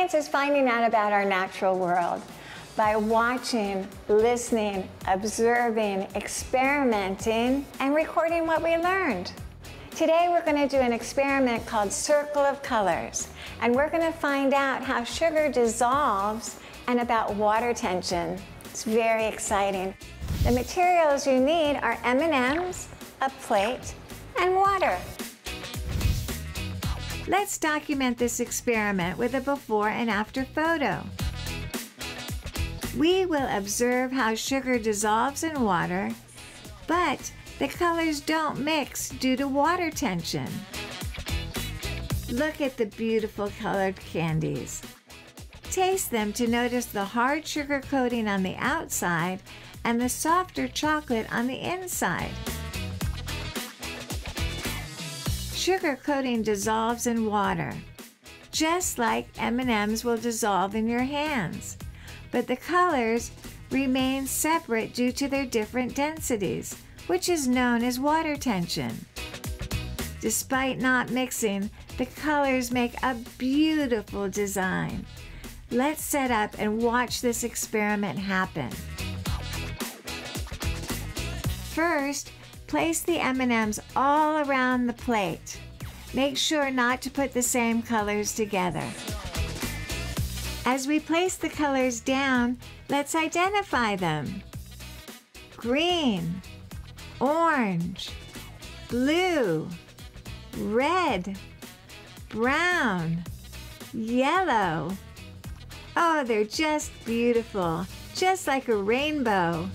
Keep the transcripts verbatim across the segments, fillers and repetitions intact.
Science is finding out about our natural world by watching, listening, observing, experimenting, and recording what we learned. Today we're going to do an experiment called Circle of Colors, and we're going to find out how sugar dissolves and about water tension. It's very exciting. The materials you need are M and M's, a plate, and water. Let's document this experiment with a before and after photo. We will observe how sugar dissolves in water, but the colors don't mix due to water tension. Look at the beautiful colored candies. Taste them to notice the hard sugar coating on the outside and the softer chocolate on the inside. Sugar coating dissolves in water, just like M and M's will dissolve in your hands, but the colors remain separate due to their different densities, which is known as water tension. Despite not mixing, the colors make a beautiful design. Let's set up and watch this experiment happen. First, place the M and M's all around the plate. Make sure not to put the same colors together. As we place the colors down, let's identify them. Green, orange, blue, red, brown, yellow. Oh, they're just beautiful, just like a rainbow.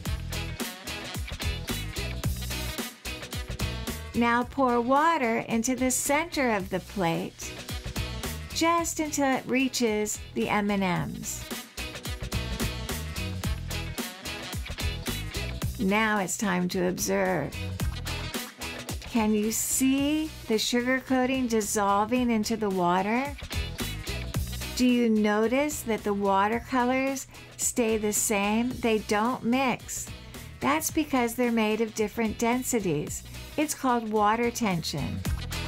Now pour water into the center of the plate, just until it reaches the M and M's. Now it's time to observe. Can you see the sugar coating dissolving into the water? Do you notice that the watercolors stay the same? They don't mix. That's because they're made of different densities. It's called water tension.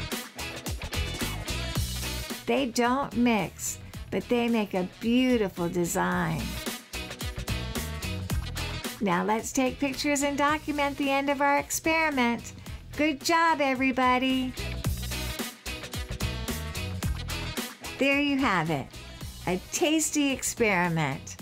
They don't mix, but they make a beautiful design. Now let's take pictures and document the end of our experiment. Good job, everybody. There you have it, a tasty experiment.